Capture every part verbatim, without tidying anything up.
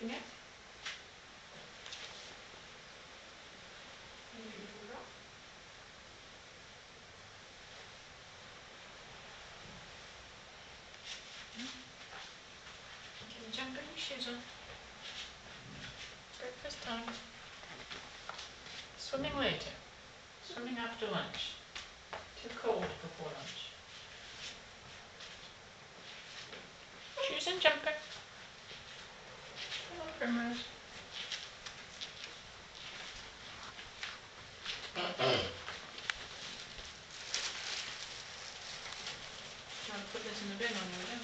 jumping it. Maybe a little drop. Can you jump in your shoes on? Breakfast time. Swimming later. Swimming after lunch. Too cold before lunch. Shoes and jumper. Hello, Primrose. I'll put this in the bin on your way down.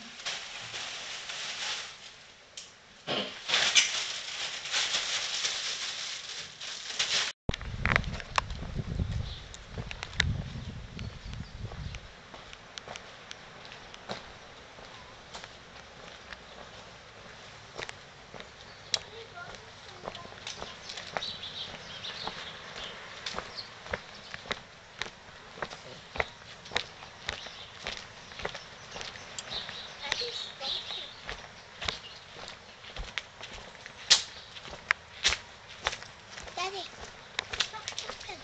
Daddy, stop jumping.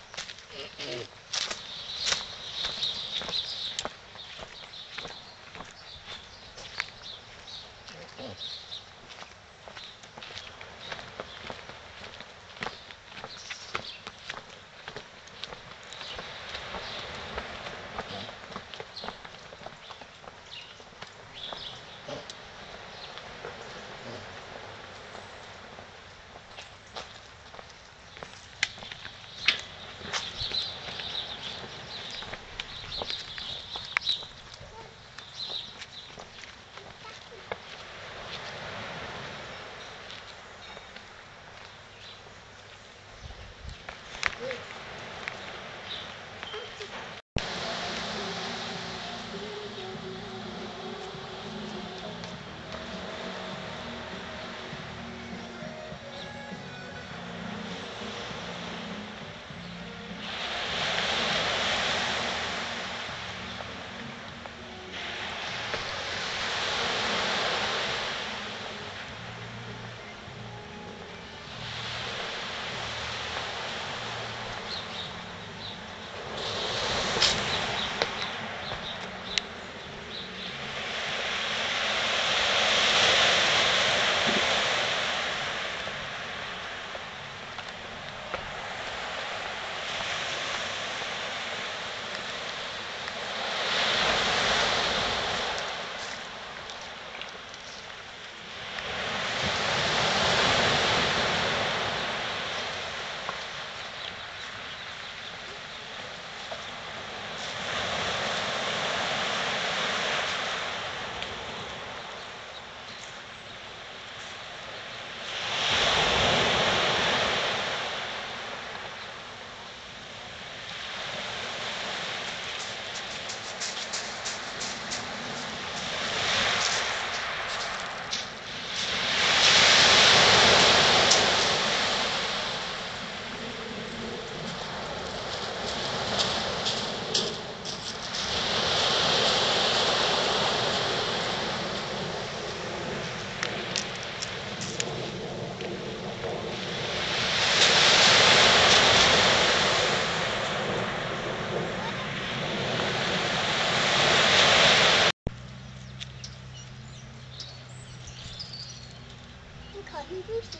Call him Brucey.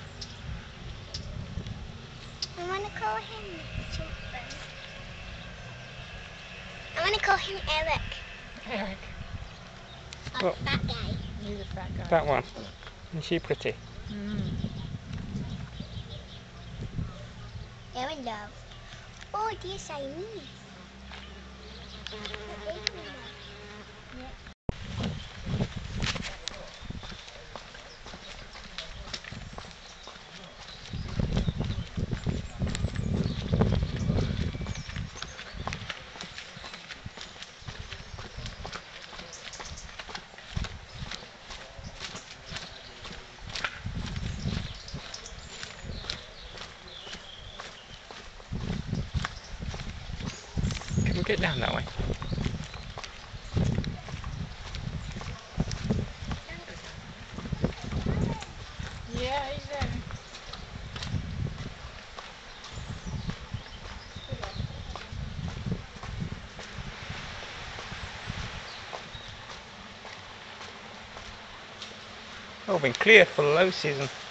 I want to call him Super. I want to call him Eric. Eric. Oh, Well, that guy. He's a fat guy. that one. Is she pretty? Mm. Aaron Dove. Oh, dear Siamese. They're Asian doves. Yep. Can we get down that way? Yeah. all been cleared for the low season.